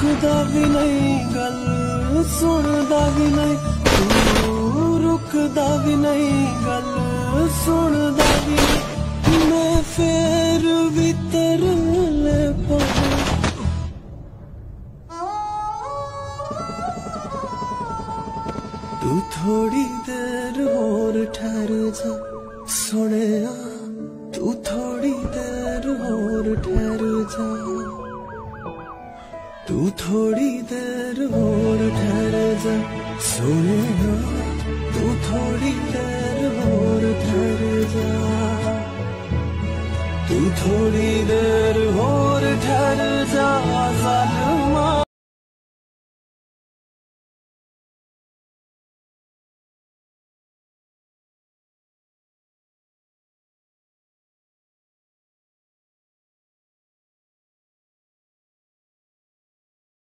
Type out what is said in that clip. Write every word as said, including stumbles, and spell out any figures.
रुकदा भी नहीं गल सुनदा भी नहीं, तू रुकदा भी नहीं गल सुनदा भी नहीं, मैं फिर भी तरले पाऊं। तू थोड़ी देर और ठहर जा सोनिया, तू थोड़ी देर और ठहर जा, तू थोड़ी देर और ठहर जा सोनिया, तू थोड़ी देर और ठहर जा, तू थोड़ी देर और ठहर जा।